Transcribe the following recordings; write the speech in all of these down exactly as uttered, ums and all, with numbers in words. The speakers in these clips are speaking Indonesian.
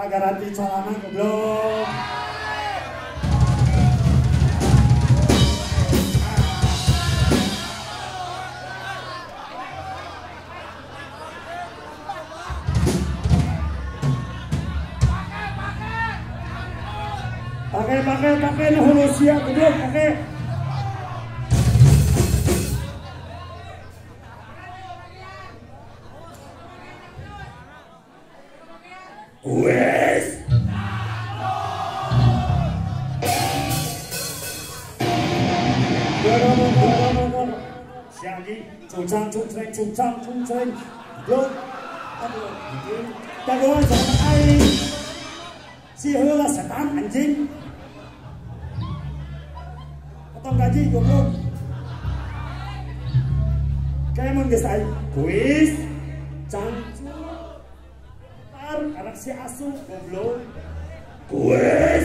garanti celana goblok. Pakai pakai pakai nih hulu siap goblok pakai. Kuis siagi cungcang cungcreng cungcang cungcreng blok aduh dagoan sama aing si heula setan anjing potong gaji goblok kayak mun geus aing kuis cangcut anak si asu goblok kuis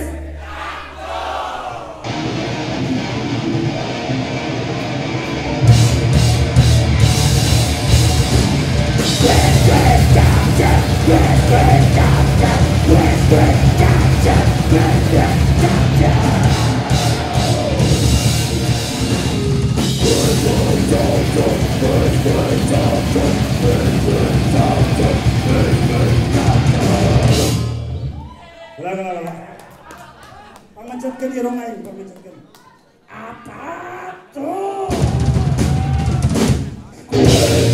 Pamencetkeun irong aing, pamencetkeun. Apa tuh?